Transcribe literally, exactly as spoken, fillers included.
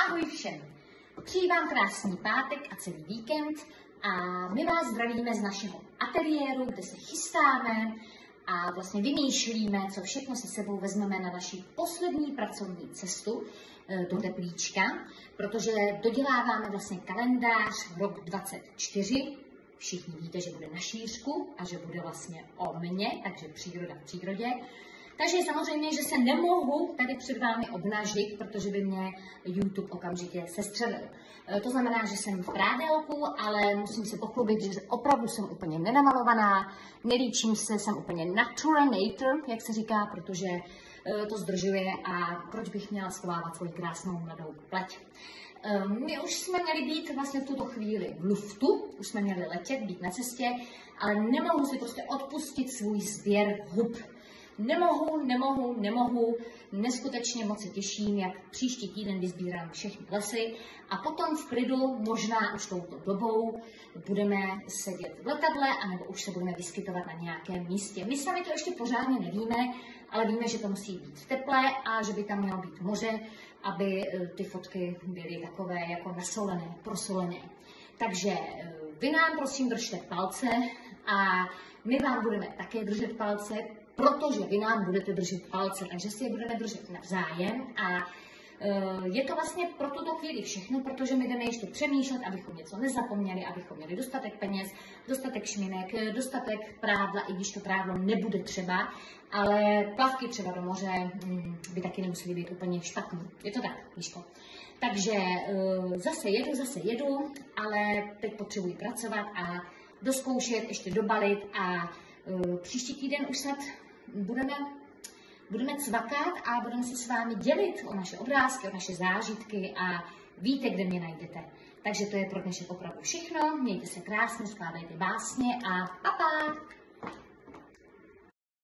Ahoj všem! Přeji vám krásný pátek a celý víkend a my vás zdravíme z našeho ateliéru, kde se chystáme a vlastně vymýšlíme, co všechno se sebou vezmeme na naši poslední pracovní cestu do Teplíčka, protože doděláváme vlastně kalendář rok dvacet čtyři. Všichni víte, že bude na šířku a že bude vlastně o mně, takže příroda v přírodě. Takže samozřejmě, že se nemohu tady před vámi obnažit, protože by mě YouTube okamžitě sestřelil. To znamená, že jsem v prádelku, ale musím se pochlubit, že opravdu jsem úplně nenamalovaná, nelíčím se, jsem úplně naturanator, jak se říká, protože to zdržuje a proč bych měla schovávat svoji krásnou mladou pleť. My už jsme měli být vlastně v tuto chvíli v luftu, už jsme měli letět, být na cestě, ale nemohu si prostě odpustit svůj sběr hub. Nemohu, nemohu, nemohu, neskutečně moc se těším, jak příští týden vysbírám všechny lesy a potom v klidu, možná už touto dobou, budeme sedět v letadle, anebo už se budeme vyskytovat na nějakém místě. My sami to ještě pořádně nevíme, ale víme, že to musí být teplé a že by tam mělo být moře, aby ty fotky byly takové jako nasolené, prosolené. Takže vy nám prosím držte palce a my vám budeme také držet palce, protože vy nám budete držet palce, takže si je budeme držet navzájem a je to vlastně pro tuto chvíli všechno, protože my jdeme ještě přemýšlet, abychom něco nezapomněli, abychom měli dostatek peněz, dostatek šminek, dostatek prádla, i když to prádlo nebude třeba, ale plavky třeba do moře by taky nemusely být úplně špatný. Je to tak, Míško? Takže zase jedu, zase jedu, ale teď potřebuji pracovat a doskoušet, ještě dobalit a příští týden už snad budeme, budeme cvakat a budeme se s vámi dělit o naše obrázky, o naše zážitky a víte, kde mě najdete. Takže to je pro dnešek opravdu všechno. Mějte se krásně, skládejte básně a pa, pa!